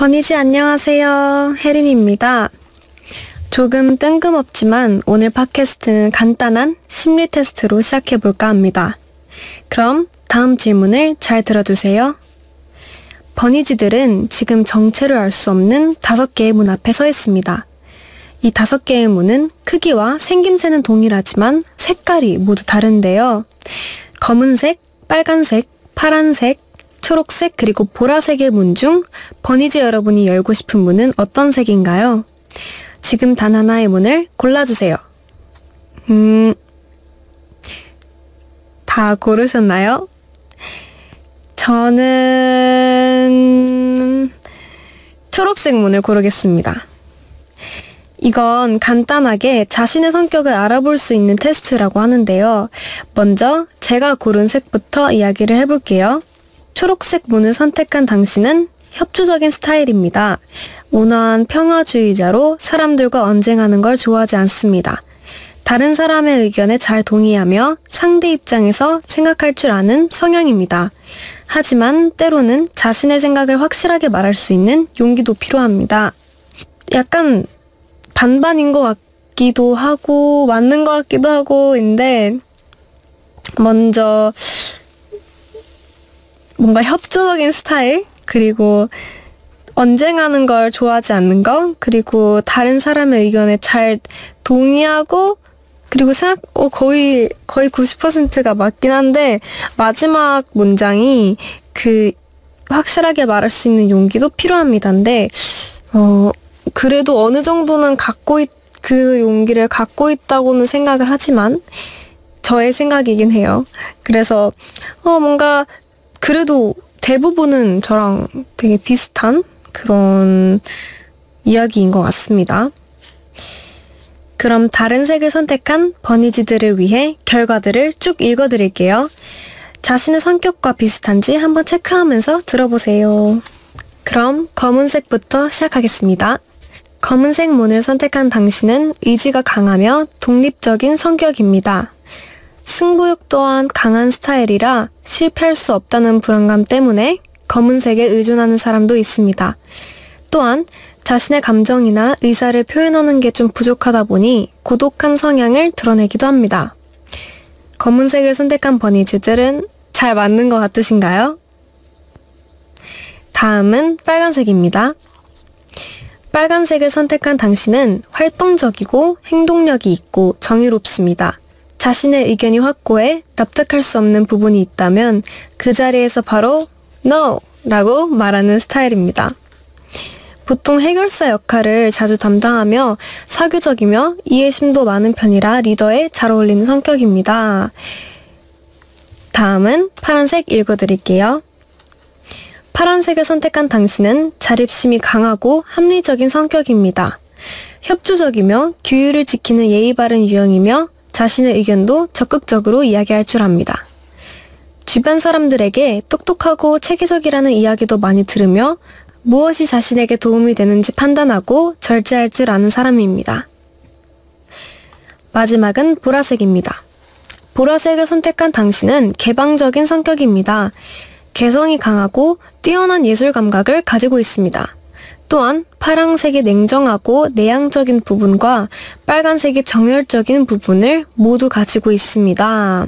버니지 안녕하세요. 혜린입니다. 조금 뜬금없지만 오늘 팟캐스트는 간단한 심리 테스트로 시작해볼까 합니다. 그럼 다음 질문을 잘 들어주세요. 버니지들은 지금 정체를 알 수 없는 5개의 문 앞에 서 있습니다. 이 5개의 문은 크기와 생김새는 동일하지만 색깔이 모두 다른데요. 검은색, 빨간색, 파란색, 초록색 그리고 보라색의 문 중 버니지 여러분이 열고 싶은 문은 어떤 색인가요? 지금 단 하나의 문을 골라주세요. 다 고르셨나요? 저는 초록색 문을 고르겠습니다. 이건 간단하게 자신의 성격을 알아볼 수 있는 테스트라고 하는데요. 먼저 제가 고른 색부터 이야기를 해볼게요. 초록색 문을 선택한 당신은 협조적인 스타일입니다. 온화한 평화주의자로 사람들과 언쟁하는 걸 좋아하지 않습니다. 다른 사람의 의견에 잘 동의하며 상대 입장에서 생각할 줄 아는 성향입니다. 하지만 때로는 자신의 생각을 확실하게 말할 수 있는 용기도 필요합니다. 약간 반반인 것 같기도 하고 맞는 것 같기도 하고인데 먼저 뭔가 협조적인 스타일, 그리고 언쟁하는 걸 좋아하지 않는 거, 그리고 다른 사람의 의견에 잘 동의하고, 그리고 거의 90%가 맞긴 한데 마지막 문장이 확실하게 말할 수 있는 용기도 필요합니다인데 그래도 어느 정도는 그 용기를 갖고 있다고는 생각을 하지만 저의 생각이긴 해요. 그래서 뭔가 그래도 대부분은 저랑 되게 비슷한 그런 이야기인 것 같습니다. 그럼 다른 색을 선택한 버니지들을 위해 결과들을 쭉 읽어드릴게요. 자신의 성격과 비슷한지 한번 체크하면서 들어보세요. 그럼 검은색부터 시작하겠습니다. 검은색 문을 선택한 당신은 의지가 강하며 독립적인 성격입니다. 승부욕 또한 강한 스타일이라 실패할 수 없다는 불안감 때문에 검은색에 의존하는 사람도 있습니다. 또한 자신의 감정이나 의사를 표현하는 게 좀 부족하다 보니 고독한 성향을 드러내기도 합니다. 검은색을 선택한 버니지들은 잘 맞는 것 같으신가요? 다음은 빨간색입니다. 빨간색을 선택한 당신은 활동적이고 행동력이 있고 정의롭습니다. 자신의 의견이 확고해 납득할 수 없는 부분이 있다면 그 자리에서 바로 No! 라고 말하는 스타일입니다. 보통 해결사 역할을 자주 담당하며 사교적이며 이해심도 많은 편이라 리더에 잘 어울리는 성격입니다. 다음은 파란색 읽어드릴게요. 파란색을 선택한 당신은 자립심이 강하고 합리적인 성격입니다. 협조적이며 규율을 지키는 예의 바른 유형이며 자신의 의견도 적극적으로 이야기할 줄 압니다. 주변 사람들에게 똑똑하고 체계적이라는 이야기도 많이 들으며 무엇이 자신에게 도움이 되는지 판단하고 절제할 줄 아는 사람입니다. 마지막은 보라색입니다. 보라색을 선택한 당신은 개방적인 성격입니다. 개성이 강하고 뛰어난 예술 감각을 가지고 있습니다. 또한 파란색이 냉정하고 내향적인 부분과 빨간색이 정열적인 부분을 모두 가지고 있습니다.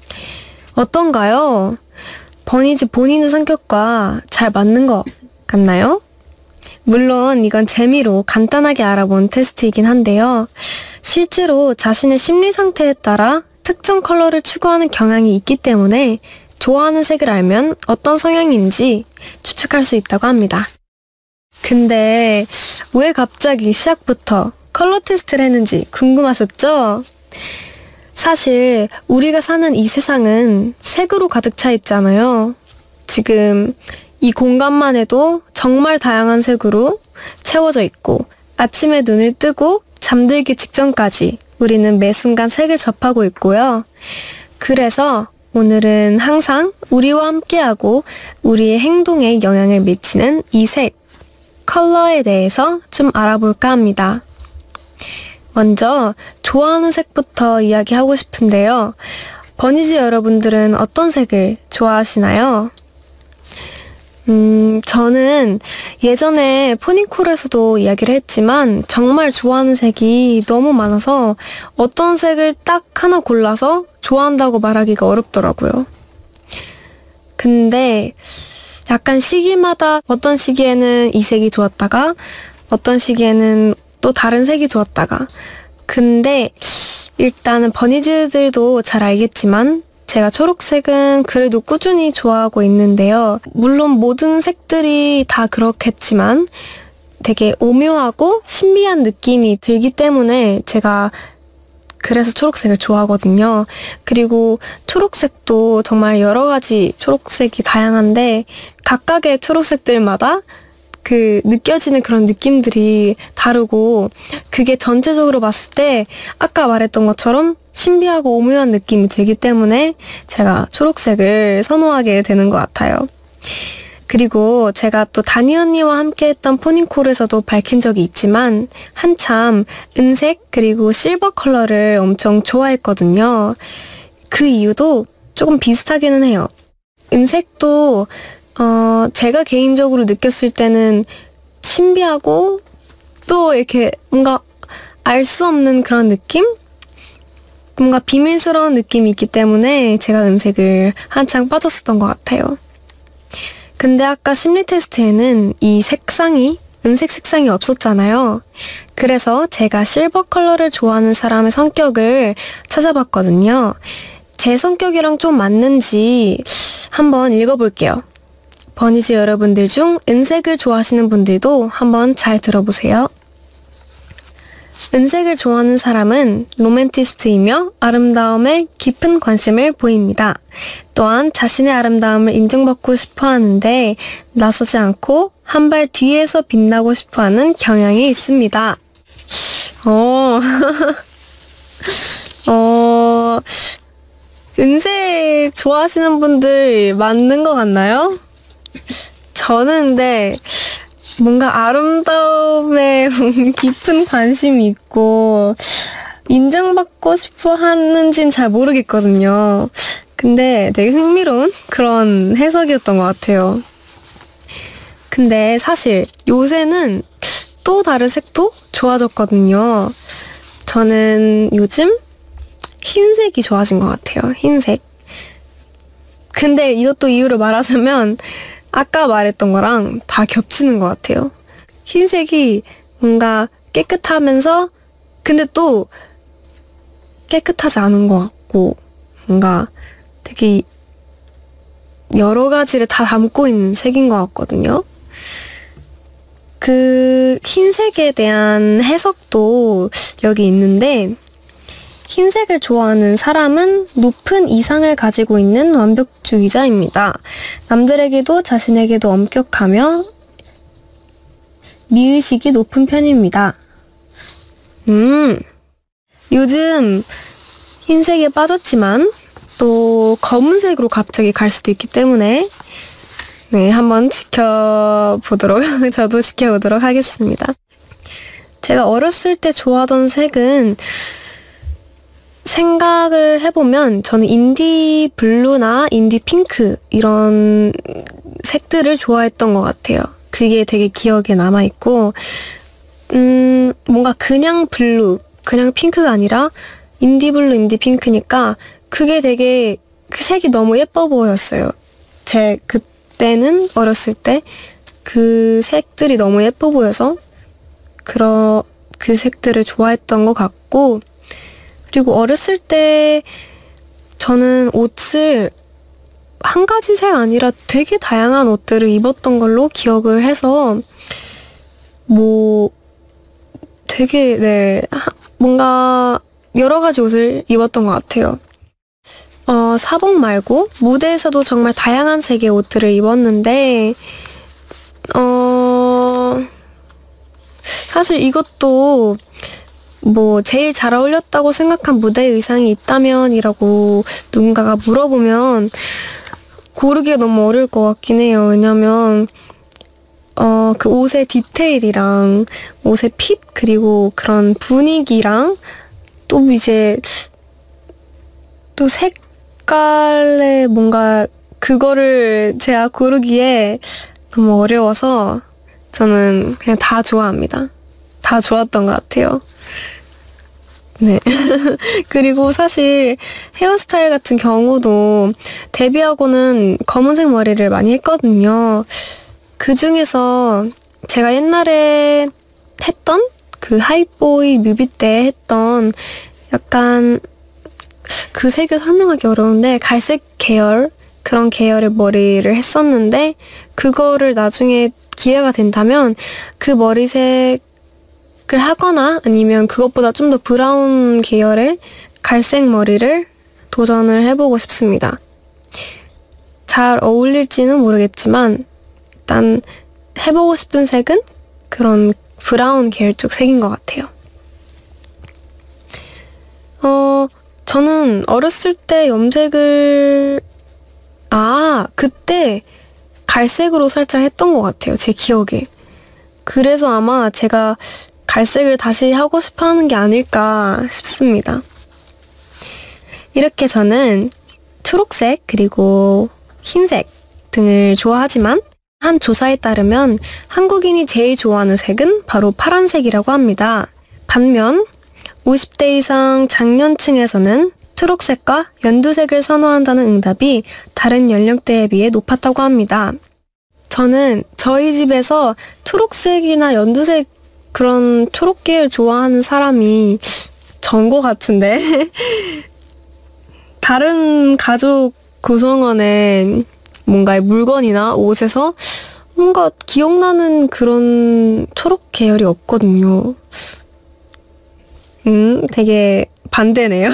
어떤가요? 버니지 본인의 성격과 잘 맞는 것 같나요? 물론 이건 재미로 간단하게 알아본 테스트이긴 한데요. 실제로 자신의 심리 상태에 따라 특정 컬러를 추구하는 경향이 있기 때문에 좋아하는 색을 알면 어떤 성향인지 추측할 수 있다고 합니다. 근데 왜 갑자기 시작부터 컬러 테스트를 했는지 궁금하셨죠? 사실 우리가 사는 이 세상은 색으로 가득 차 있잖아요. 지금 이 공간만 해도 정말 다양한 색으로 채워져 있고 아침에 눈을 뜨고 잠들기 직전까지 우리는 매 순간 색을 접하고 있고요. 그래서 오늘은 항상 우리와 함께하고 우리의 행동에 영향을 미치는 이 색, 컬러에 대해서 좀 알아볼까 합니다. 먼저 좋아하는 색부터 이야기하고 싶은데요. 버니지 여러분들은 어떤 색을 좋아하시나요? 저는 예전에 포니콜에서도 이야기를 했지만 정말 좋아하는 색이 너무 많아서 어떤 색을 딱 하나 골라서 좋아한다고 말하기가 어렵더라고요. 근데 약간 시기마다 어떤 시기에는 이 색이 좋았다가 어떤 시기에는 또 다른 색이 좋았다가 근데 일단은 버니즈들도 잘 알겠지만 제가 초록색은 그래도 꾸준히 좋아하고 있는데요. 물론 모든 색들이 다 그렇겠지만 되게 오묘하고 신비한 느낌이 들기 때문에 제가 그래서 초록색을 좋아하거든요. 그리고 초록색도 정말 여러 가지 초록색이 다양한데 각각의 초록색들마다 그 느껴지는 그런 느낌들이 다르고 그게 전체적으로 봤을 때 아까 말했던 것처럼 신비하고 오묘한 느낌이 들기 때문에 제가 초록색을 선호하게 되는 것 같아요. 그리고 제가 또 다니 언니와 함께 했던 포닝콜에서도 밝힌 적이 있지만 한참 은색 그리고 실버 컬러를 엄청 좋아했거든요. 그 이유도 조금 비슷하기는 해요. 은색도 제가 개인적으로 느꼈을 때는 신비하고 또 이렇게 뭔가 알 수 없는 그런 느낌? 뭔가 비밀스러운 느낌이 있기 때문에 제가 은색을 한창 빠졌었던 것 같아요. 근데 아까 심리 테스트에는 이 색상이 은색 색상이 없었잖아요. 그래서 제가 실버 컬러를 좋아하는 사람의 성격을 찾아봤거든요. 제 성격이랑 좀 맞는지 한번 읽어볼게요. 버니즈 여러분들 중 은색을 좋아하시는 분들도 한번 잘 들어보세요. 은색을 좋아하는 사람은 로맨티스트이며 아름다움에 깊은 관심을 보입니다. 또한 자신의 아름다움을 인정받고 싶어 하는데 나서지 않고 한 발 뒤에서 빛나고 싶어 하는 경향이 있습니다. 은색 좋아하시는 분들 맞는 것 같나요? 저는 근데 뭔가 아름다움에 깊은 관심이 있고 인정받고 싶어 하는지는 잘 모르겠거든요. 근데 되게 흥미로운 그런 해석이었던 것 같아요. 근데 사실 요새는 또 다른 색도 좋아졌거든요. 저는 요즘 흰색이 좋아진 것 같아요. 흰색. 근데 이것도 이유를 말하자면 아까 말했던 거랑 다 겹치는 것 같아요. 흰색이 뭔가 깨끗하면서 근데 또 깨끗하지 않은 것 같고 뭔가 되게 여러 가지를 다 담고 있는 색인 것 같거든요. 그 흰색에 대한 해석도 여기 있는데 흰색을 좋아하는 사람은 높은 이상을 가지고 있는 완벽주의자입니다. 남들에게도 자신에게도 엄격하며 미의식이 높은 편입니다. 요즘 흰색에 빠졌지만 또 검은색으로 갑자기 갈 수도 있기 때문에 네, 한번 저도 지켜보도록 하겠습니다. 제가 어렸을 때 좋아하던 색은 생각을 해보면 저는 인디 블루나 인디 핑크 이런 색들을 좋아했던 것 같아요. 그게 되게 기억에 남아있고 뭔가 그냥 블루, 그냥 핑크가 아니라 인디 블루, 인디 핑크니까 그게 되게 그 색이 너무 예뻐 보였어요. 제 그때는 어렸을 때 그 색들이 너무 예뻐 보여서 그 색들을 좋아했던 것 같고 그리고 어렸을 때 저는 옷을 한 가지 색 아니라 되게 다양한 옷들을 입었던 걸로 기억을 해서 되게 뭔가 여러 가지 옷을 입었던 것 같아요. 사복 말고 무대에서도 정말 다양한 색의 옷들을 입었는데 사실 이것도 제일 잘 어울렸다고 생각한 무대 의상이 있다면이라고 누군가가 물어보면 고르기가 너무 어려울 것 같긴 해요. 왜냐면 그 옷의 디테일이랑 옷의 핏 그리고 그런 분위기랑 또 이제 또 색깔의 뭔가 그거를 제가 고르기에 너무 어려워서 저는 그냥 다 좋아합니다. 다 좋았던 것 같아요. 네. 그리고 사실 헤어스타일 같은 경우도 데뷔하고는 검은색 머리를 많이 했거든요. 그 중에서 제가 옛날에 했던 그 하이보이 뮤비 때 했던 약간 그 색을 설명하기 어려운데 갈색 계열 그런 계열의 머리를 했었는데 그거를 나중에 기회가 된다면 그 머리색을 하거나 아니면 그것보다 좀 더 브라운 계열의 갈색 머리를 도전을 해보고 싶습니다. 잘 어울릴지는 모르겠지만 일단 해보고 싶은 색은 그런 브라운 계열 쪽 색인 것 같아요. 저는 어렸을 때 염색을 그때 갈색으로 살짝 했던 것 같아요. 제 기억에. 그래서 아마 제가 갈색을 다시 하고 싶어 하는 게 아닐까 싶습니다. 이렇게 저는 초록색 그리고 흰색 등을 좋아하지만 한 조사에 따르면 한국인이 제일 좋아하는 색은 바로 파란색이라고 합니다. 반면 50대 이상 장년층에서는 초록색과 연두색을 선호한다는 응답이 다른 연령대에 비해 높았다고 합니다. 저는 저희 집에서 초록색이나 연두색 그런 초록 계열 좋아하는 사람이 전 것 같은데 다른 가족 구성원의 뭔가 물건이나 옷에서 뭔가 기억나는 그런 초록 계열이 없거든요. 되게 반대네요.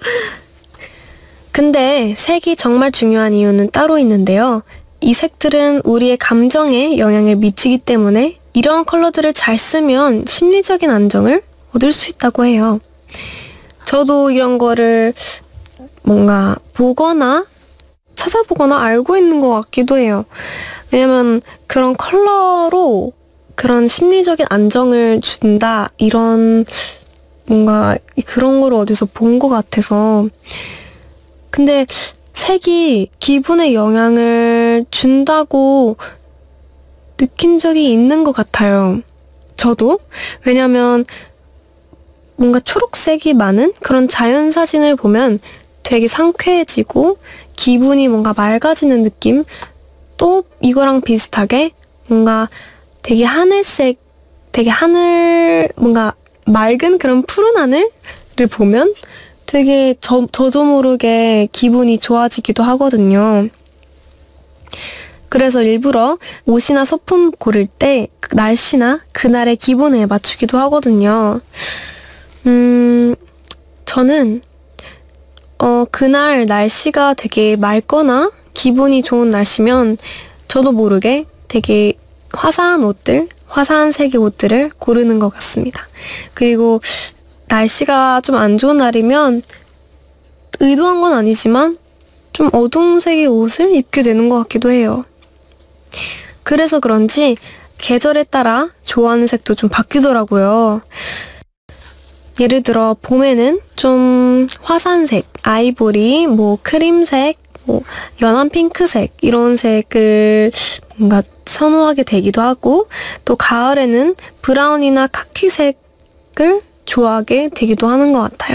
근데 색이 정말 중요한 이유는 따로 있는데요. 이 색들은 우리의 감정에 영향을 미치기 때문에 이러한 컬러들을 잘 쓰면 심리적인 안정을 얻을 수 있다고 해요. 저도 이런 거를 뭔가 보거나 찾아보거나 알고 있는 것 같기도 해요. 왜냐면 그런 컬러로 그런 심리적인 안정을 준다 이런 뭔가 그런 걸 어디서 본 것 같아서. 근데 색이 기분에 영향을 준다고 느낀 적이 있는 것 같아요. 저도. 왜냐면 뭔가 초록색이 많은 그런 자연 사진을 보면 되게 상쾌해지고 기분이 뭔가 맑아지는 느낌? 또 이거랑 비슷하게 뭔가 되게 하늘색, 되게 뭔가 맑은 그런 푸른 하늘을 보면 되게 저도 모르게 기분이 좋아지기도 하거든요. 그래서 일부러 옷이나 소품 고를 때 날씨나 그날의 기분에 맞추기도 하거든요. 저는 그날 날씨가 되게 맑거나 기분이 좋은 날씨면 저도 모르게 되게 화사한 색의 옷들을 고르는 것 같습니다. 그리고 날씨가 좀 안 좋은 날이면 의도한 건 아니지만 좀 어두운 색의 옷을 입게 되는 것 같기도 해요. 그래서 그런지 계절에 따라 좋아하는 색도 좀 바뀌더라고요. 예를 들어 봄에는 좀 화사한 색, 아이보리, 크림색, 연한 핑크색 이런 색을 뭔가 선호하게 되기도 하고 또 가을에는 브라운이나 카키색을 좋아하게 되기도 하는 것 같아요.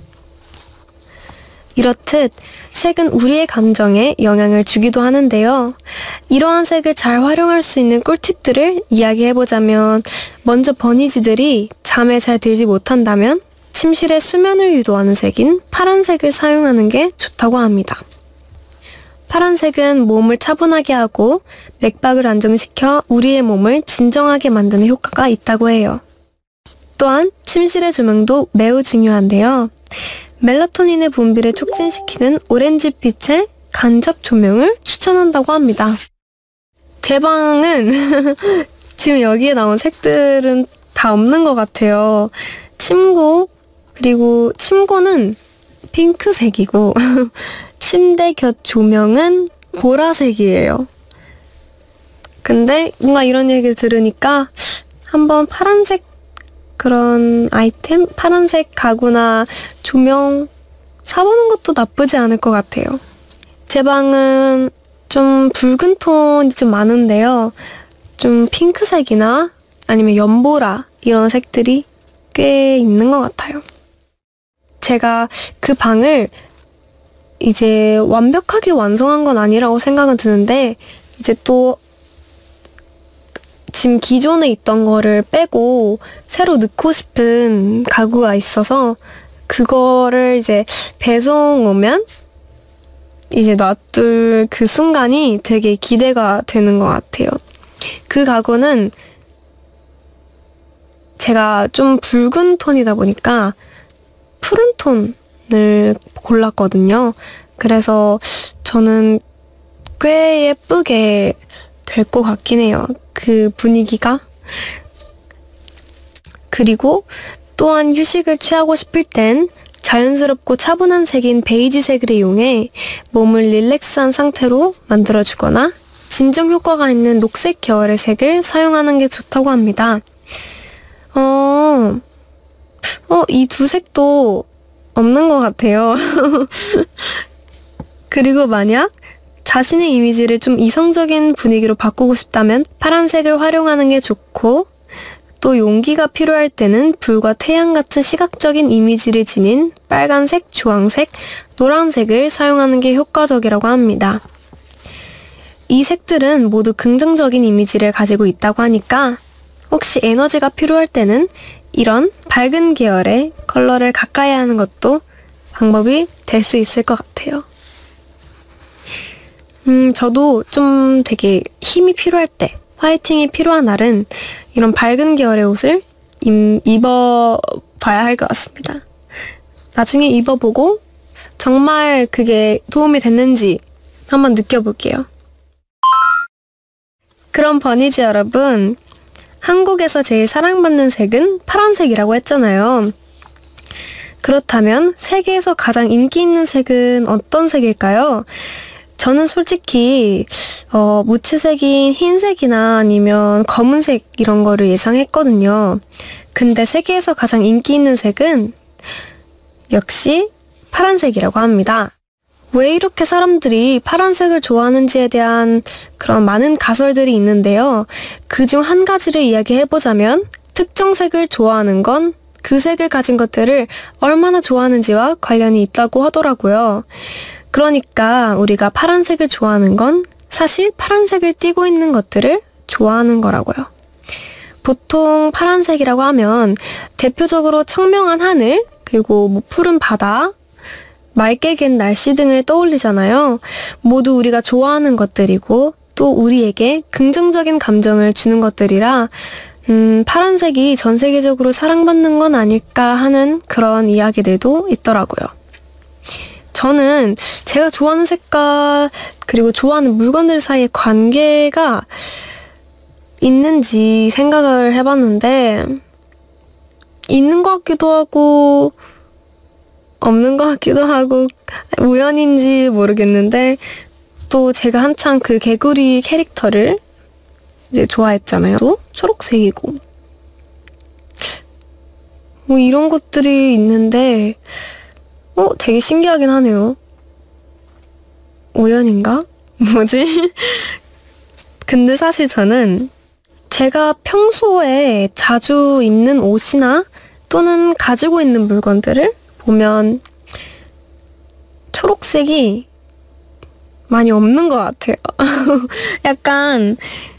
이렇듯 색은 우리의 감정에 영향을 주기도 하는데요. 이러한 색을 잘 활용할 수 있는 꿀팁들을 이야기해보자면 먼저 버니지들이 잠에 잘 들지 못한다면 침실의 수면을 유도하는 색인 파란색을 사용하는 게 좋다고 합니다. 파란색은 몸을 차분하게 하고 맥박을 안정시켜 우리의 몸을 진정하게 만드는 효과가 있다고 해요. 또한 침실의 조명도 매우 중요한데요. 멜라토닌의 분비를 촉진시키는 오렌지빛의 간접 조명을 추천한다고 합니다. 제 방은 지금 여기에 나온 색들은 다 없는 것 같아요. 그리고 침구는 핑크색이고 침대 곁 조명은 보라색이에요. 근데 뭔가 이런 얘기 들으니까 한번 파란색 그런 아이템, 파란색 가구나 조명 사보는 것도 나쁘지 않을 것 같아요. 제 방은 좀 붉은 톤이 좀 많은데요. 좀 핑크색이나 아니면 연보라 이런 색들이 꽤 있는 것 같아요. 제가 그 방을 이제 완벽하게 완성한 건 아니라고 생각은 드는데 이제 또 지금 기존에 있던 거를 빼고 새로 넣고 싶은 가구가 있어서 그거를 이제 배송 오면 이제 놔둘 그 순간이 되게 기대가 되는 것 같아요. 그 가구는 제가 좀 붉은 톤이다 보니까 푸른 톤을 골랐거든요. 그래서 저는 꽤 예쁘게 될 것 같긴 해요. 그 분위기가. 그리고 또한 휴식을 취하고 싶을 땐 자연스럽고 차분한 색인 베이지색을 이용해 몸을 릴렉스한 상태로 만들어주거나 진정 효과가 있는 녹색 계열의 색을 사용하는 게 좋다고 합니다. 이 두 색도 없는 것 같아요. 그리고 만약 자신의 이미지를 좀 이성적인 분위기로 바꾸고 싶다면 파란색을 활용하는 게 좋고, 또 용기가 필요할 때는 불과 태양 같은 시각적인 이미지를 지닌 빨간색, 주황색, 노란색을 사용하는 게 효과적이라고 합니다. 이 색들은 모두 긍정적인 이미지를 가지고 있다고 하니까 혹시 에너지가 필요할 때는 이런 밝은 계열의 컬러를 가까이 하는 것도 방법이 될 수 있을 것 같아요. 저도 좀 되게 힘이 필요할 때, 화이팅이 필요한 날은 이런 밝은 계열의 옷을 입어봐야 할 것 같습니다. 나중에 입어보고 정말 그게 도움이 됐는지 한번 느껴볼게요. 그럼 버니즈 여러분, 한국에서 제일 사랑받는 색은 파란색이라고 했잖아요. 그렇다면 세계에서 가장 인기 있는 색은 어떤 색일까요? 저는 솔직히 무채색인 흰색이나 아니면 검은색 이런 거를 예상했거든요. 근데 세계에서 가장 인기 있는 색은 역시 파란색이라고 합니다. 왜 이렇게 사람들이 파란색을 좋아하는지에 대한 그런 많은 가설들이 있는데요. 그중 한 가지를 이야기해보자면 특정 색을 좋아하는 건 그 색을 가진 것들을 얼마나 좋아하는지와 관련이 있다고 하더라고요. 그러니까 우리가 파란색을 좋아하는 건 사실 파란색을 띠고 있는 것들을 좋아하는 거라고요. 보통 파란색이라고 하면 대표적으로 청명한 하늘, 그리고 뭐 푸른 바다, 맑게 갠 날씨 등을 떠올리잖아요. 모두 우리가 좋아하는 것들이고 또 우리에게 긍정적인 감정을 주는 것들이라 파란색이 전 세계적으로 사랑받는 건 아닐까 하는 그런 이야기들도 있더라고요. 저는 제가 좋아하는 색깔 그리고 좋아하는 물건들 사이의 관계가 있는지 생각을 해봤는데 있는 것 같기도 하고 없는 것 같기도 하고 우연인지 모르겠는데 또 제가 한창 그 개구리 캐릭터를 이제 좋아했잖아요. 또 초록색이고 뭐 이런 것들이 있는데 되게 신기하긴 하네요. 우연인가? 뭐지? 근데 사실 저는 제가 평소에 자주 입는 옷이나 또는 가지고 있는 물건들을 보면 초록색이 많이 없는 것 같아요. 약간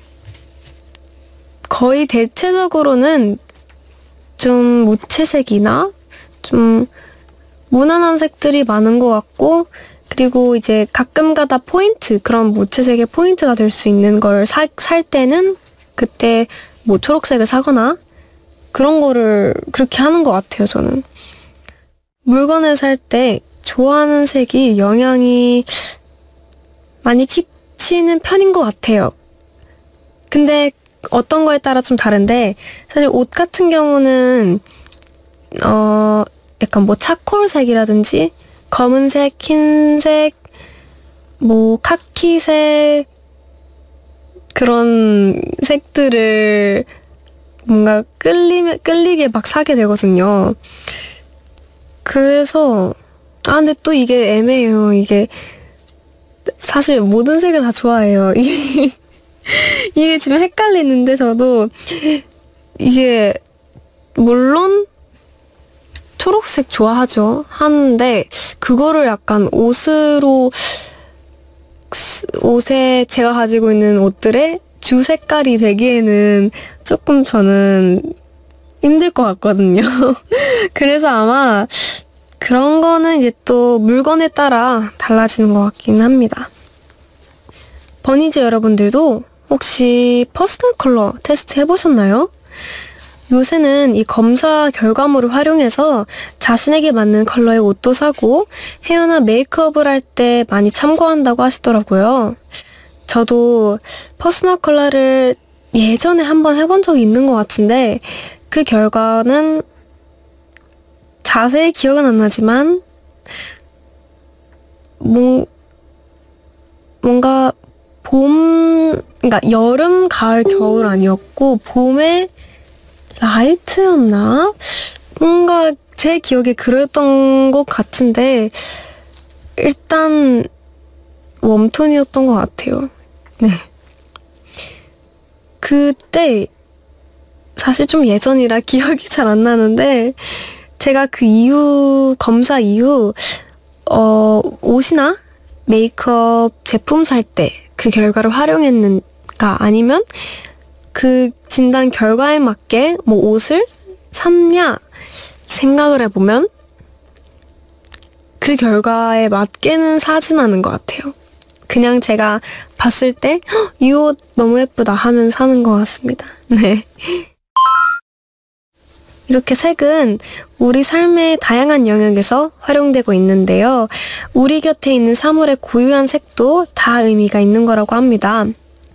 거의 대체적으로는 좀 무채색이나 좀 무난한 색들이 많은 것 같고, 그리고 이제 가끔가다 포인트, 그런 무채색의 포인트가 될 수 있는 걸 살 때는 그때 뭐 초록색을 사거나 그런 거를 그렇게 하는 것 같아요, 저는. 물건을 살 때 좋아하는 색이 영향이 많이 끼치는 편인 것 같아요. 근데 어떤 거에 따라 좀 다른데, 사실 옷 같은 경우는 약간 뭐 차콜색이라든지 검은색, 흰색, 뭐 카키색 그런 색들을 뭔가 끌리게 막 사게 되거든요. 그래서 근데 또 이게 애매해요. 이게 사실 모든 색을 다 좋아해요. 이게 지금 헷갈리는데 저도 이게 물론 초록색 좋아하죠. 하는데 그거를 약간 옷에 제가 가지고 있는 옷들의 주 색깔이 되기에는 조금 저는 힘들 것 같거든요. 그래서 아마 그런 거는 이제 또 물건에 따라 달라지는 것 같긴 합니다. 버니즈 여러분들도 혹시 퍼스널 컬러 테스트 해보셨나요? 요새는 이 검사 결과물을 활용해서 자신에게 맞는 컬러의 옷도 사고 헤어나 메이크업을 할 때 많이 참고한다고 하시더라고요. 저도 퍼스널 컬러를 예전에 한번 해본 적이 있는 것 같은데 그 결과는 자세히 기억은 안 나지만 뭔가 그러니까 여름, 가을, 겨울 아니었고 봄에 라이트였나? 뭔가 제 기억에 그랬던 것 같은데 일단 웜톤이었던 것 같아요. 네. 그때 사실 좀 예전이라 기억이 잘 안 나는데 제가 그 이후 검사 이후 옷이나 메이크업 제품 살 때 그 결과를 활용했는가 아니면 그 진단 결과에 맞게 뭐 옷을 샀냐 생각을 해보면 그 결과에 맞게는 사진 않은 것 같아요. 그냥 제가 봤을 때 이 옷 너무 예쁘다 하면 사는 것 같습니다. 네. 이렇게 색은 우리 삶의 다양한 영역에서 활용되고 있는데요. 우리 곁에 있는 사물의 고유한 색도 다 의미가 있는 거라고 합니다.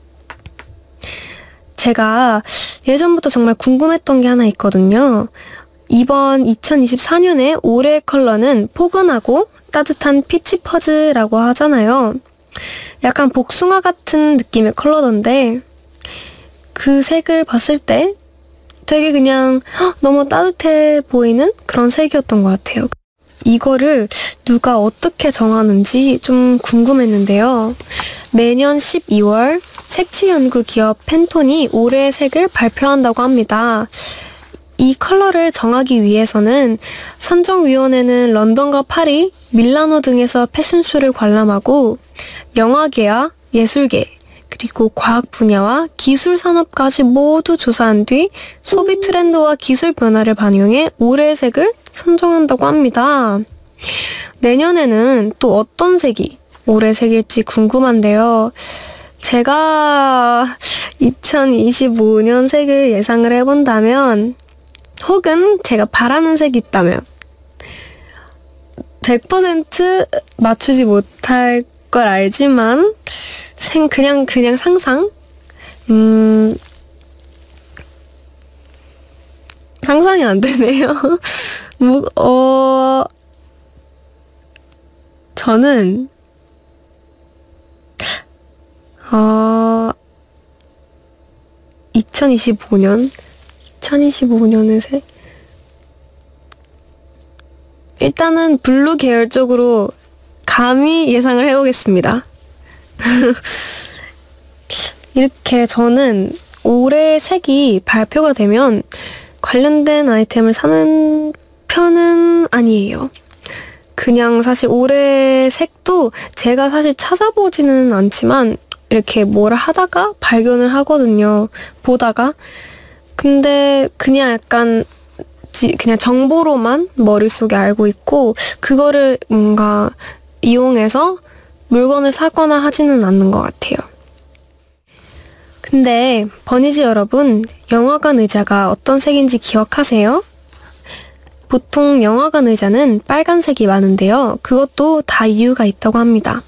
제가 예전부터 정말 궁금했던 게 하나 있거든요. 이번 2024년의 올해의 컬러는 포근하고 따뜻한 피치 퍼즈라고 하잖아요. 약간 복숭아 같은 느낌의 컬러던데 그 색을 봤을 때 되게 그냥 너무 따뜻해 보이는 그런 색이었던 것 같아요. 이거를 누가 어떻게 정하는지 좀 궁금했는데요. 매년 12월 색칠 연구 기업 팬톤이 올해의 색을 발표한다고 합니다. 이 컬러를 정하기 위해서는 선정위원회는 런던과 파리, 밀라노 등에서 패션쇼를 관람하고 영화계와 예술계, 그리고 과학 분야와 기술 산업까지 모두 조사한 뒤 소비 트렌드와 기술 변화를 반영해 올해의 색을 선정한다고 합니다. 내년에는 또 어떤 색이 올해의 색일지 궁금한데요. 제가 2025년 색을 예상을 해본다면 혹은 제가 바라는 색이 있다면 100% 맞추지 못할 걸 알지만 그냥 상상? 상상이 안 되네요. 저는 2025년의 색? 일단은 블루 계열 쪽으로 감히 예상을 해보겠습니다. 이렇게 저는 올해 색이 발표가 되면 관련된 아이템을 사는 편은 아니에요. 그냥 사실 올해 색도 제가 사실 찾아보지는 않지만 이렇게 뭘 하다가 발견을 하거든요. 보다가. 근데 그냥 약간 그냥 정보로만 머릿속에 알고 있고 그거를 뭔가 이용해서 물건을 사거나 하지는 않는 것 같아요. 근데 버니즈 여러분, 영화관 의자가 어떤 색인지 기억하세요? 보통 영화관 의자는 빨간색이 많은데요. 그것도 다 이유가 있다고 합니다.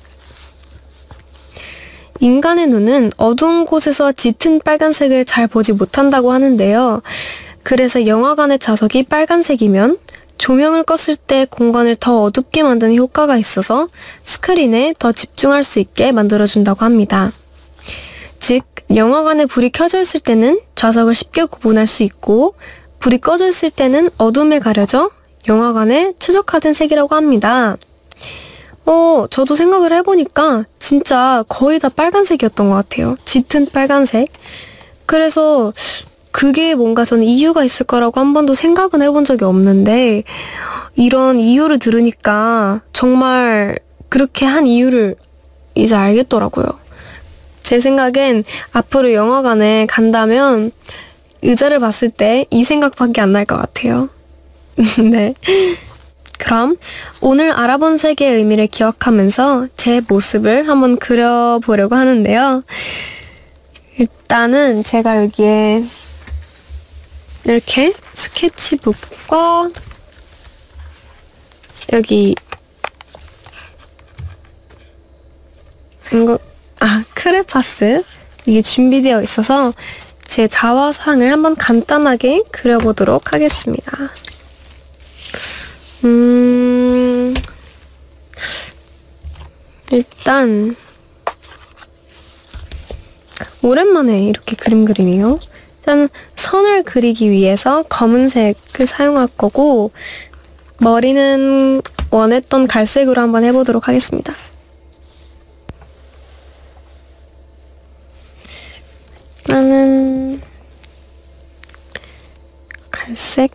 인간의 눈은 어두운 곳에서 짙은 빨간색을 잘 보지 못한다고 하는데요. 그래서 영화관의 좌석이 빨간색이면 조명을 껐을 때 공간을 더 어둡게 만드는 효과가 있어서 스크린에 더 집중할 수 있게 만들어준다고 합니다. 즉, 영화관에 불이 켜져 있을 때는 좌석을 쉽게 구분할 수 있고 불이 꺼져 있을 때는 어둠에 가려져 영화관에 최적화된 색이라고 합니다. 저도 생각을 해보니까 진짜 거의 다 빨간색이었던 것 같아요. 짙은 빨간색. 그래서 그게 뭔가 저는 이유가 있을 거라고 한 번도 생각은 해본 적이 없는데 이런 이유를 들으니까 정말 그렇게 한 이유를 이제 알겠더라고요. 제 생각엔 앞으로 영화관에 간다면 의자를 봤을 때 이 생각밖에 안 날 것 같아요. 네. 그럼 오늘 알아본 세계의 의미를 기억하면서 제 모습을 한번 그려보려고 하는데요. 일단은 제가 여기에 이렇게 스케치북과 여기 크레파스 이게 준비되어 있어서 제 자화상을 한번 간단하게 그려보도록 하겠습니다. 일단 오랜만에 이렇게 그림 그리네요. 일단 선을 그리기 위해서 검은색을 사용할 거고 머리는 원했던 갈색으로 한번 해보도록 하겠습니다. 나는 갈색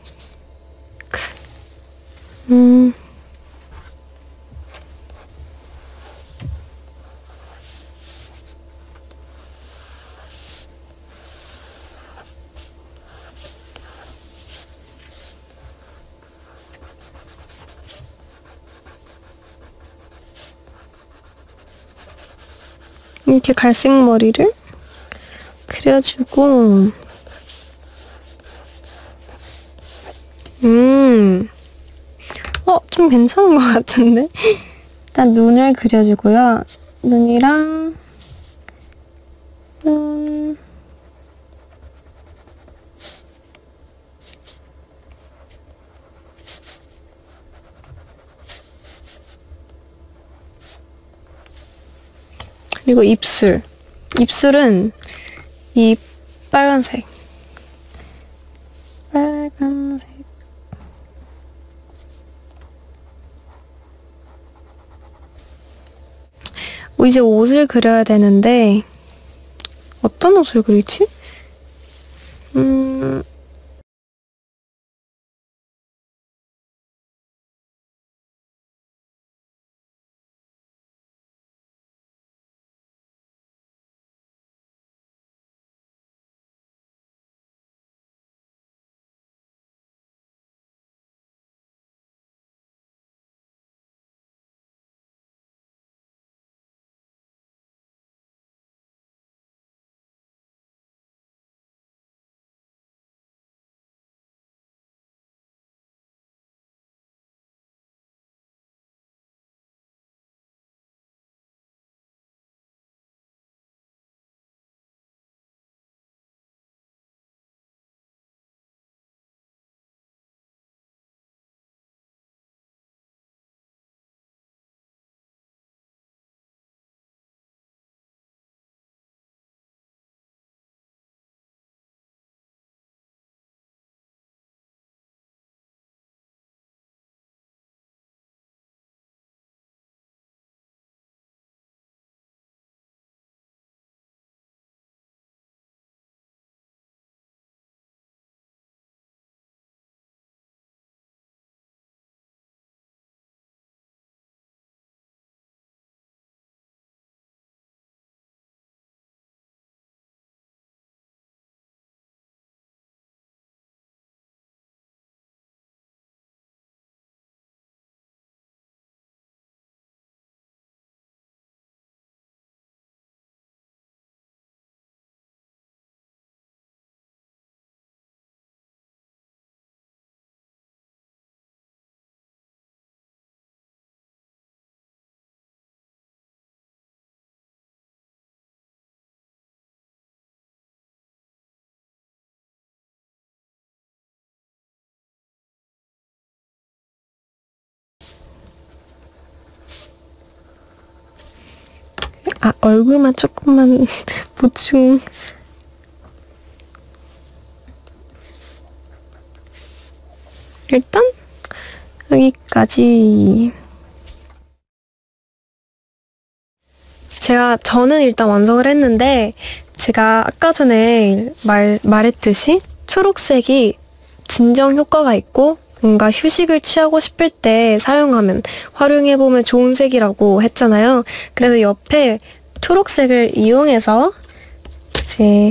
이렇게 갈색 머리를 그려주고 좀 괜찮은 것 같은데? 일단 눈을 그려주고요. 눈이랑 눈 그리고 입술은 이 빨간색 이제 옷을 그려야 되는데 어떤 옷을 그리지? 얼굴만 조금만 보충. 일단 여기까지. 저는 일단 완성을 했는데, 제가 아까 전에 말했듯이 초록색이 진정 효과가 있고, 뭔가 휴식을 취하고 싶을 때 활용해보면 좋은 색이라고 했잖아요. 그래서 옆에 초록색을 이용해서 이제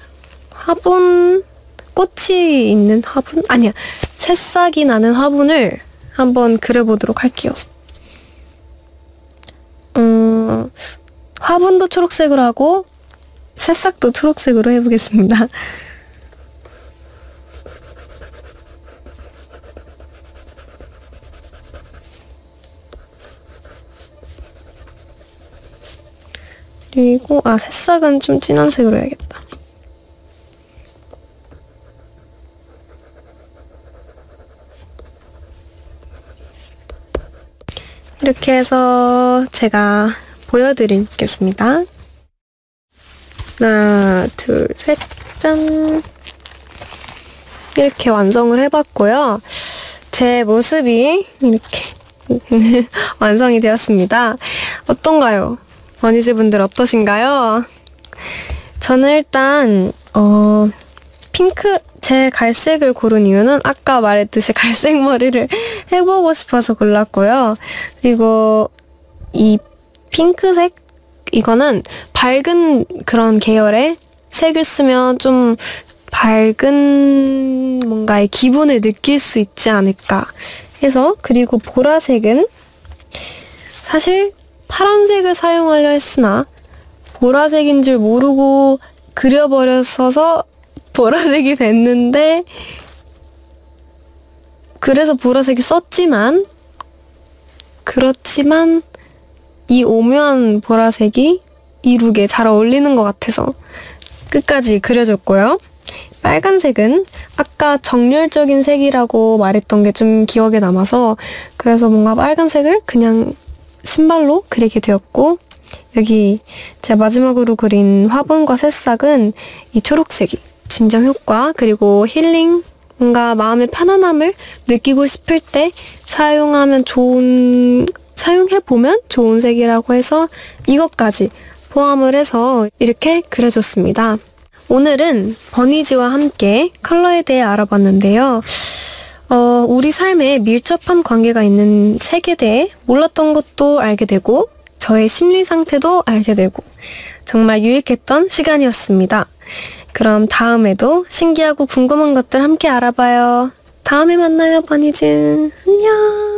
꽃이 있는 화분? 아니야. 새싹이 나는 화분을 한번 그려보도록 할게요. 화분도 초록색으로 하고 새싹도 초록색으로 해보겠습니다. 그리고 새싹은 좀 진한 색으로 해야겠다. 이렇게 해서 제가 보여드리겠습니다. 하나, 둘, 셋, 짠! 이렇게 완성을 해봤고요. 제 모습이 이렇게 완성이 되었습니다. 어떤가요? 버니즈 분들 어떠신가요? 저는 일단 제 갈색을 고른 이유는 아까 말했듯이 갈색 머리를 해보고 싶어서 골랐고요. 그리고 이 핑크색, 이거는 밝은 그런 계열의 색을 쓰면 좀 밝은 뭔가의 기분을 느낄 수 있지 않을까 해서. 그리고 보라색은 사실 파란색을 사용하려 했으나 보라색인 줄 모르고 그려버렸어서 보라색이 됐는데, 그래서 보라색이 썼지만, 그렇지만 이 오묘한 보라색이 이 룩에 잘 어울리는 것 같아서 끝까지 그려줬고요. 빨간색은 아까 정열적인 색이라고 말했던 게 좀 기억에 남아서, 그래서 뭔가 빨간색을 그냥 신발로 그리게 되었고, 여기 제가 마지막으로 그린 화분과 새싹은 이 초록색이 진정 효과, 그리고 힐링, 뭔가 마음의 편안함을 느끼고 싶을 때 사용해보면 좋은 색이라고 해서 이것까지 포함을 해서 이렇게 그려줬습니다. 오늘은 버니즈와 함께 컬러에 대해 알아봤는데요. 우리 삶에 밀접한 관계가 있는 색에 대해 몰랐던 것도 알게 되고, 저의 심리 상태도 알게 되고, 정말 유익했던 시간이었습니다. 그럼 다음에도 신기하고 궁금한 것들 함께 알아봐요. 다음에 만나요, 버니즈. 안녕.